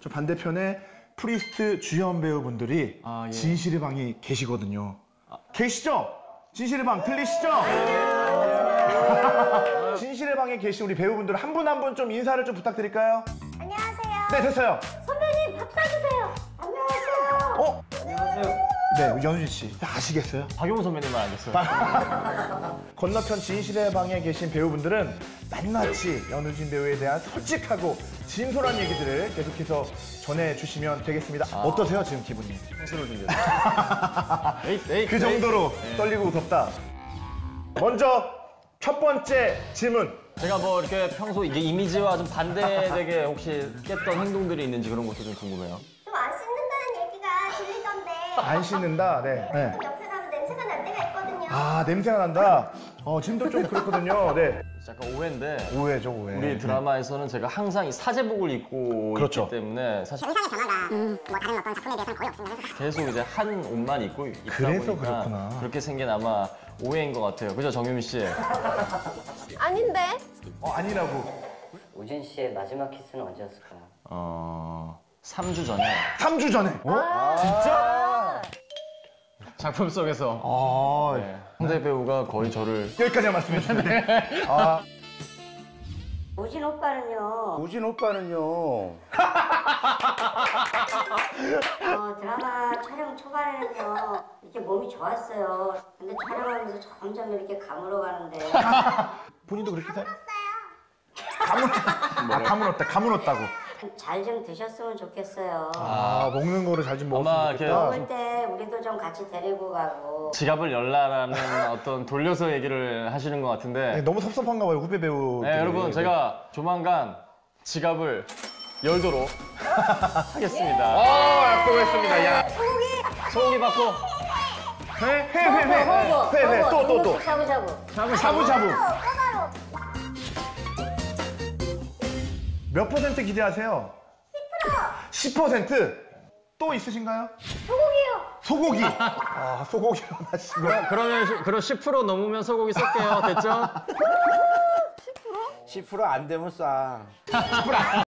저 반대편에 프리스트 주연 배우분들이 아, 예. 진실의 방에 계시거든요. 계시죠? 진실의 방 들리시죠? 진실의 방에 계신 우리 배우분들 한 분 한 분 좀 인사를 좀 부탁드릴까요? 안녕하세요. 네, 됐어요. 선배님 밥 사주세요. 안녕하세요. 안녕하세요. 네, 연준 씨. 다 아시겠어요? 박용훈 선배님만 알겠어요. 건너편 진실의 방에 계신 배우분들은 낱낱이 연우진 배우에 대한 솔직하고 진솔한 얘기들을 계속해서 전해주시면 되겠습니다. 어떠세요, 지금 기분이? 평소를 준비했어요. 그 정도로 네. 떨리고 무섭다. 먼저 첫 번째 질문. 제가 뭐 이렇게 평소 이제 이미지와 좀 반대되게 혹시 깼던 행동들이 있는지 그런 것도 좀 궁금해요. 좀 안 씻는다는 얘기가 들리던데. 안 씻는다. 네. 네. 옆에 가면 냄새가 날 때가 있거든요. 아, 냄새가 난다. 지금도 좀 그렇거든요. 네. 약간 오해인데 오해죠, 오해. 우리 드라마에서는 제가 항상 이 사제복을 입고 그렇죠. 있기 때문에 사실 의상의 변화가 뭐 다른 어떤 작품에 비해서는 거의 없습니다. 계속 이제 한 옷만 입고 있다 그래서 보니까 그렇구나. 그렇게 생긴 아마 오해인 것 같아요. 그죠, 정유미 씨? 아닌데? 아니라고. 우진 씨의 마지막 키스는 언제였을까요? 3주 전에 3주 전에. 진짜? 작품 속에서 네. 상대 배우가 거의 저를 여기까지 말씀해 주시면 돼. 우진 오빠는요. 우진 오빠는요. 드라마 촬영 초반에는요 이렇게 몸이 좋았어요. 근데 촬영하면서 점점 이렇게 가물어 가는데 본인도 그렇게 생각? 가물었다. 가물었다고. 잘 좀 드셨으면 좋겠어요. 먹는 거를 잘 좀 아마 먹었으면 좋겠다. 먹을 때 우리도 좀 같이 데리고 가고. 지갑을 열라라는 어떤 돌려서 얘기를 하시는 것 같은데 네, 너무 섭섭한가 봐요, 후배 배우. 네, 여러분 제가 조만간 지갑을 열도록 하겠습니다. 약속했습니다. 야. 소고기 받고 회. 또. 샤브샤브. 샤브샤브. 몇 %? 기대하세요? 10%. 10%? 또 있으신가요? 소고기. 소고기로 하시고. 그러면 그럼 10% 넘으면 소고기 쏠게요. 됐죠? 10% 안 되면 싸.